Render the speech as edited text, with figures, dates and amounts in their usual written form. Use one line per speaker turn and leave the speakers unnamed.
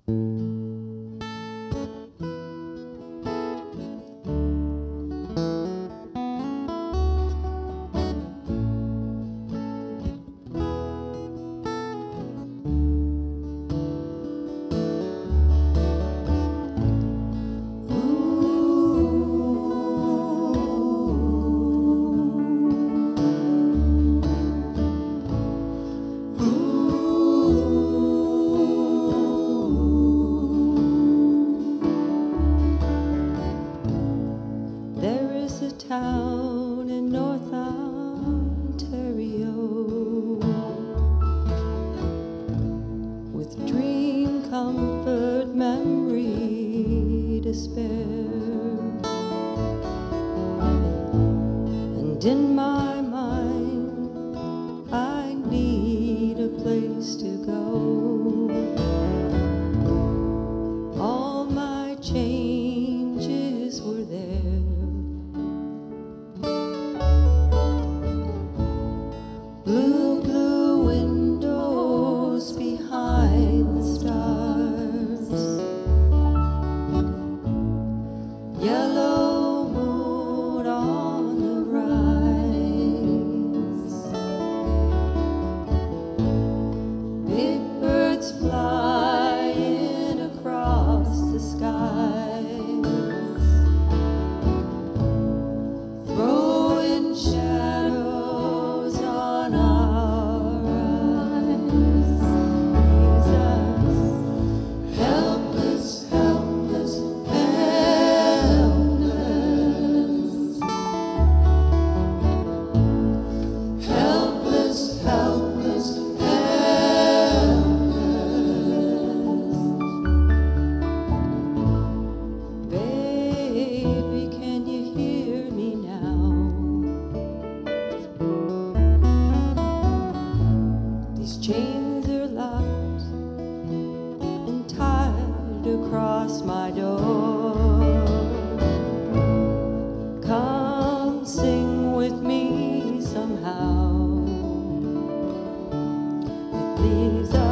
Town in North Ontario with dream, comfort, memory to spare, and in my mind I need a place to go. All my changes were there. Blue, blue windows behind the stars, yellow moon on the rise, big birds flying across the skies, throwing shadows on our eyes. Jesus, helpless, helpless, helpless, helpless, helpless, helpless. Baby, can you hear me now? These chains are locked and tied across my door. Come sing with me somehow. It leaves